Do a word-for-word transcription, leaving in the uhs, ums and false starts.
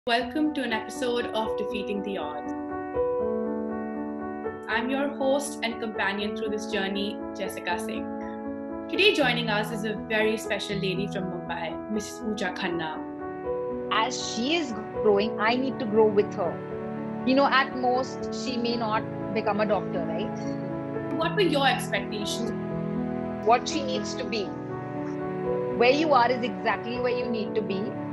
Welcome to an episode of Defeating the Odds. I'm your host and companion through this journey, Jessica Singh. Today joining us is a very special lady from Mumbai, Missus Pooja Khanna. As she is growing, I need to grow with her. You know, at most, she may not become a doctor, right? What were your expectations? What she needs to be. Where you are is exactly where you need to be.